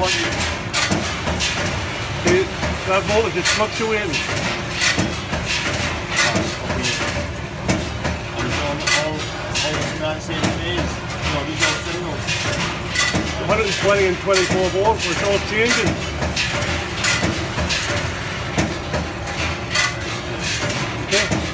want you. See, that voltage is fluctuating. And it's all the same phase. No, these are signals. 120 and 24 volts, it's all changing. Okay.